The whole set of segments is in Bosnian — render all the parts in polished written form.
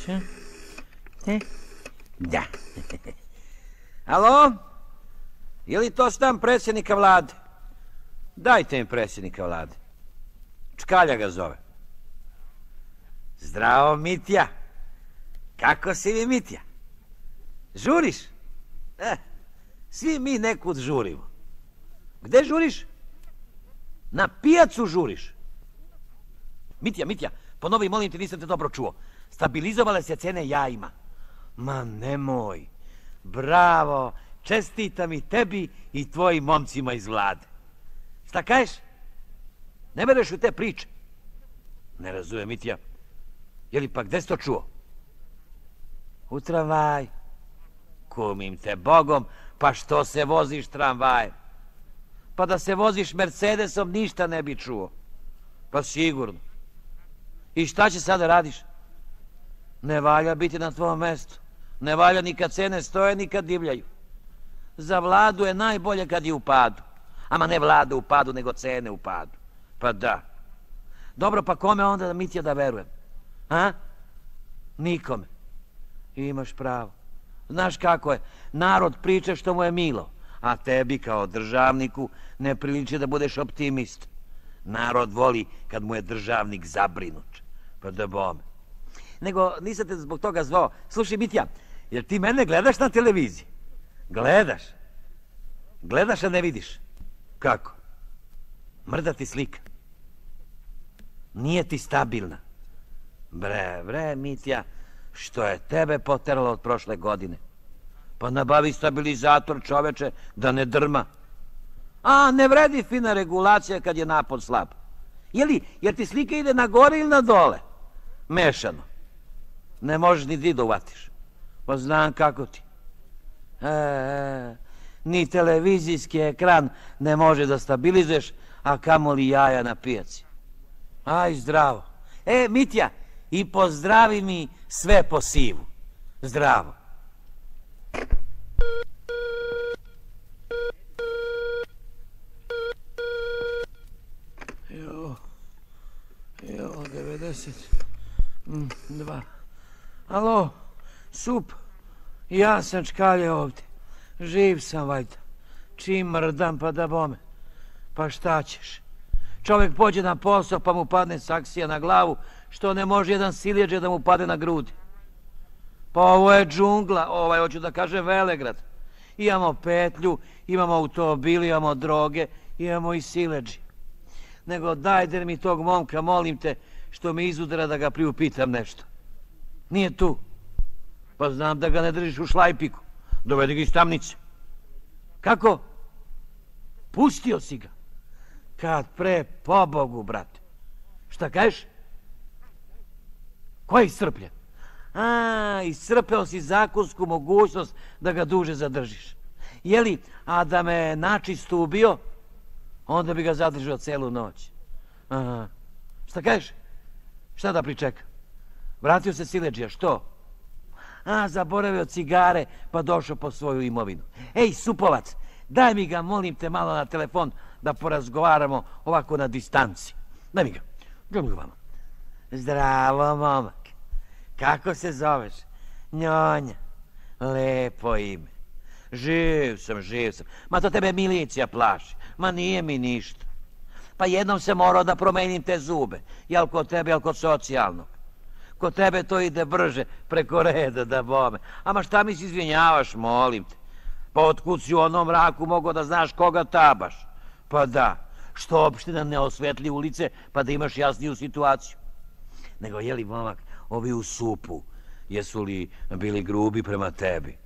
Da. Alo? Je li to stan predsjednika vlade? Dajte mi predsjednika vlade. Čkalja ga zove. Zdravo, Mitja. Kako si vi, Mitja? Žuriš? Svi mi nekud žurimo. Gde žuriš? Na pijacu žuriš. Mitja, ponovi, molim te, nisam te dobro čuo. Stabilizovale se cene jajima. Ma nemoj. Bravo. Čestitam i tebi i tvojim momcima iz vlade. Šta kažeš? Ne bereš u te priče? Ne razumijem, Mitja. Jeli pa gde si to čuo? U tramvaj. Kumim te Bogom, pa što se voziš tramvajem? Pa da se voziš Mercedesom ništa ne bi čuo. Pa sigurno. I šta će sada radiš? Ne valja biti na tvojom mestu. Ne valja ni kad cene stoje, ni kad divljaju. Za vladu je najbolje kad je u padu. Ama ne vlada u padu, nego cene u padu. Pa da. Dobro, pa kome onda, Mitja, da verujem? A? Nikome. Imaš pravo. Znaš kako je? Narod priča što mu je milo. A tebi kao državniku ne priliči da budeš optimist. Narod voli kad mu je državnik zabrinut. Pa da bome. Nego nisam te zbog toga zvao. Slušaj, Mitja, jer ti mene gledaš na televiziji? Gledaš? Gledaš, a ne vidiš? Kako? Mrda ti slika. Nije ti stabilna. Bre, Mitja, što je tebe poteralo od prošle godine? Pa nabavi stabilizator, čoveče, da ne drma. A, ne vredi fina regulacija kad je napon slab. Jer ti slika ide na gore ili na dole? Mešano. Ne možeš ni di da uvatiš. Pa znam kako ti. Ni televizijski ekran ne može da stabilizuješ, a kamoli jaja na pijaci. Aj, zdravo. Mitja, i pozdravi mi sve po sivu. Zdravo. Jo, 92. Alo, Sup, ja sam Čkalje ovdje. Živ sam, valjda. Čim mrdam, pa da bome. Pa šta ćeš? Čovjek pođe na posao, pa mu padne saksija na glavu, što ne može jedan siljeđe da mu pade na grudi. Pa ovo je džungla, hoću da kažem Velegrad. Imamo petlju, imamo automobil, imamo droge, imamo i sileđi. Nego dajte mi tog momka, molim te, što mi izudara da ga priupitam nešto. Nije tu. Pa znam da ga ne držiš u šlajpiku. Dovedi ga iz tamnice. Kako? Pustio si ga. Kad pre, pobogu, brate. Šta kažeš? Ko je iscrpljen? Iscrpeo si zakonsku mogućnost da ga duže zadržiš. Jeli, a da me načisto ubio, onda bi ga zadržao celu noć. Šta kažeš? Šta da pričeka? Vratio se sileđija, što? Zaboravio cigare, pa došao po svoju imovinu. Ej, Supovac, daj mi ga, molim te, malo na telefon da porazgovaramo ovako na distanci. Daj mi ga. Daj mi ga vama. Zdravo, momak. Kako se zoveš? Njonja. Lepo ime. Živ sam. Ma to tebe milicija plaši. Ma nije mi ništa. Pa jednom se morao da promenim te zube. Jel kod tebe, jel kod socijalnog. Kod tebe to ide brže, preko reda, da bome. Ama šta mi se izvinjavaš, molim te? Pa otkud si u onom mraku mogao da znaš koga tabaš? Pa da, što opština ne osvetli ulice, pa da imaš jasniju situaciju. Nego, jeli, momak, ovi u Supu, jesu li bili grubi prema tebi?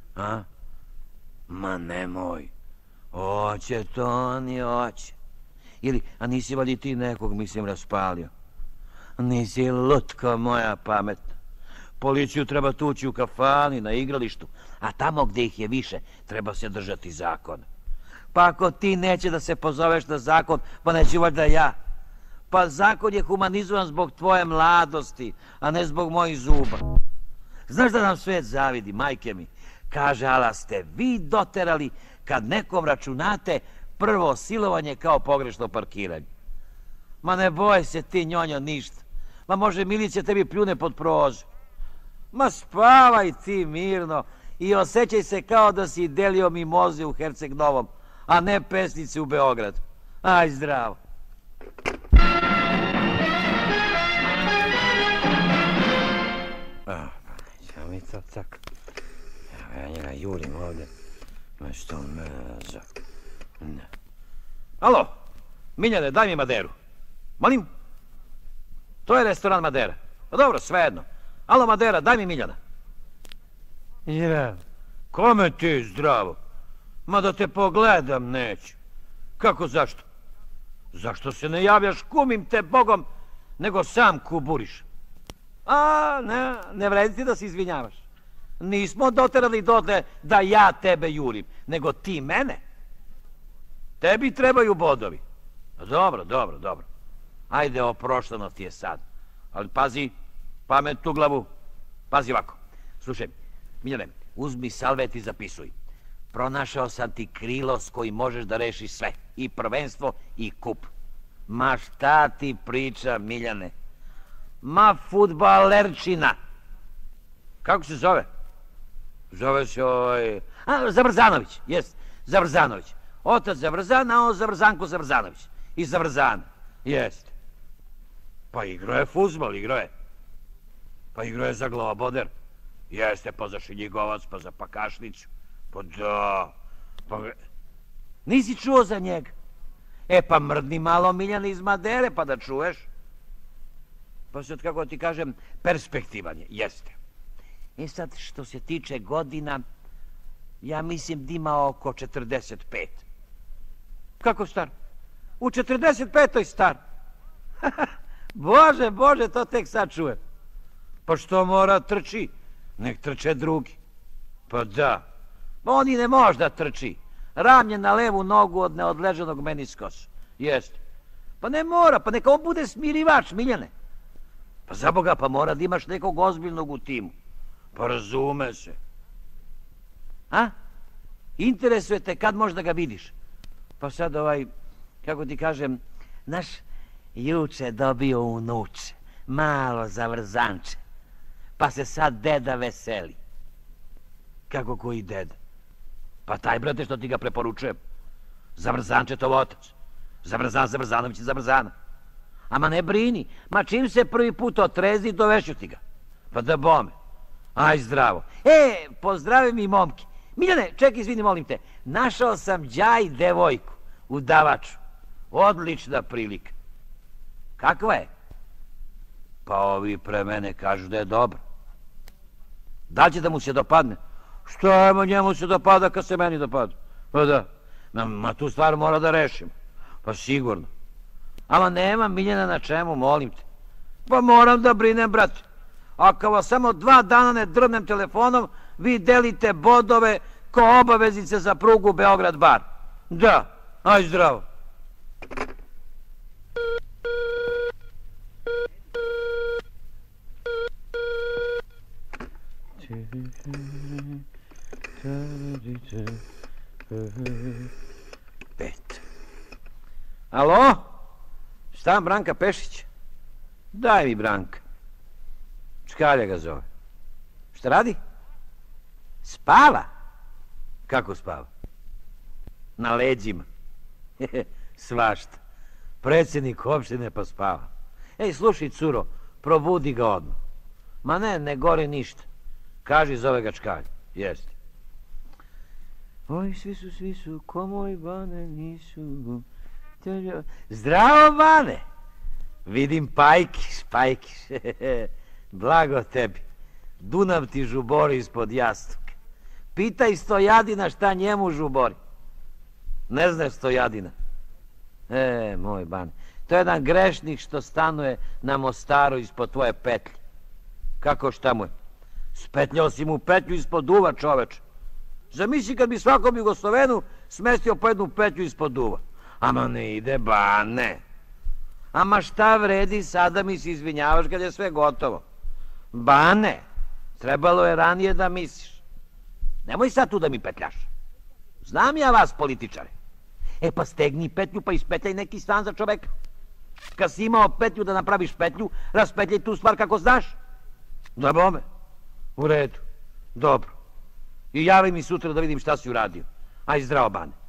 Ma nemoj. Oće to oni, oće. A nisi valjda ti nekog, mislim, raspalio? Nisi lutko moja pametna. Policiju treba tući u kafani, na igralištu, a tamo gde ih je više treba se držati zakona. Pa ako ti neće da se pozoveš na zakon, pa neću valjda ja. Pa zakon je humanizovan zbog tvoje mladosti, a ne zbog mojih zuba. Znaš da nam svet zavidi, majke mi? Kaže, ala ste vi doterali kad nekom računate prvo silovanje kao pogrešno parkiranje. Ma ne boj se ti, njonjo, ništa. Ma može milicija tebi pljune pod prozor. Ma spavaj ti mirno i osjećaj se kao da si delio mimoze u Herceg Novom, a ne pesnici u Beogradu. Aj zdravo. Šta mi to tako? Ja njega jurim ovdje. Ma što meza. Alo, Miljane, daj mi Maderu. Molim? To je restoran Madera. Pa dobro, svejedno. Alo, Madera, daj mi Miljana. Zdravo. Kome ti zdravo? Ma da te pogledam neću. Kako zašto? Zašto se ne javljaš kumim te Bogom, nego sam kuburiš? A, ne vredi ti da se izvinjavaš. Nismo doterali dotle da ja tebe jurim, nego ti mene. Tebi trebaju bodovi. Dobro. Ajde, oprošteno ti je sad. Ali pazi, pamet u glavu. Pazi ovako. Slušaj, Miljane, uzmi salvet i zapisuj. Pronašao sam ti krilo s kojim možeš da rešiš sve. I prvenstvo i kup. Ma šta ti priča, Miljane? Ma fudbalerčina. Kako se zove? Zove se Zavrzanović. Jest, Zavrzanović. Otac Zavrzan, a on Zavrzanko Zavrzanović. I Zavrzan. Jest. Pa igrao je fudbal, igrao je. Pa igrao je za Globoder. Jeste, pa za Šiljigovac, pa za Pakašnicu. Pa da. Pa... Nisi čuo za njega? E pa mrdni malo, Miljane, iz Madere pa da čuješ. Pa sad, kako ti kažem, perspektivan je, jeste. E sad, što se tiče godina, ja mislim da ima oko 45. Kako star? U 45. star. Bože, to tek sad čujem. Pa što mora trči? Nek trče drugi. Pa da. On i ne može da trči. Ramlje na levu nogu od neodleženog meniskosa. Jeste. Pa ne mora, pa neka on bude smirivač, Miljane. Pa za Boga, pa mora da imaš nekog ozbiljnog u timu. Pa razume se. A? Interesuje te kad možda ga vidiš? Pa sad kako ti kažem, naš juče dobio unuče, malo Zavrzanče, pa se sad deda veseli. Kako koji deda? Pa taj, brate, što ti ga preporučujem. Zavrzančetov otac. Zavrzanović i Zavrzana. Ama ne brini, ma čim se prvi put otrezi, dovešću ti ga. Pa da bome. Aj zdravo. Pozdravi mi momki. Miljane, čekaj, izvini, molim te. Našao sam đaj devojku u Davaču. Odlična prilika. Kakva je? Pa ovi pre mene kažu da je dobro. Da li će da mu se dopadne? Šta mu njemu se dopada kad se meni dopada? Pa da. Ma tu stvar mora da rešimo. Pa sigurno. Ama nema, Miljana, na čemu, molim te. Pa moram da brinem, brate. Ako vas samo 2 dana ne drvnem telefonom, vi delite bodove ko obaveznice za prugu Beograd-Bar. Da, aj zdravo. Pet. Alo? Šta, Branka Pešić? Daj mi Branka. Čkalja ga zove. Šta radi? Spava? Kako spava? Na leđima. Svašta. Predsjednik opštine pa spava. Ej, slušaj, curo, probudi ga odmah. Ma ne gore ništa. Kaži, zove ga Čkalja. Jeste. Oj, svi su, ko moj Bane nisu. Zdravo, Bane! Vidim pajkiš. Blago tebi. Dunav ti žubori ispod jastuka. Pitaj Stojadina šta njemu žubori. Ne znaš Stojadina? Moj Bane, to je jedan grešnik što stanuje na Mostaru ispod tvoje petlje. Kako šta mu je? Spetljao si mu petlju ispod duva, čoveče. Zamisli kad bi svakom Jugoslovenu smestio po jednu petlju ispod duva. Ama ne ide, Bane. Ama šta vredi sada mi se izvinjavaš kad je sve gotovo? Bane, trebalo je ranije da misliš. Nemoj sad tu da mi petljaš. Znam ja vas, političare. Pa stegni petlju pa ispetljaj neki stan za čoveka. Kad si imao petlju da napraviš petlju, raspetljaj tu stvar kako znaš. Da bome. U redu. Dobro. I javi mi sutra da vidim šta si uradio. Aj, zdravo, Bane.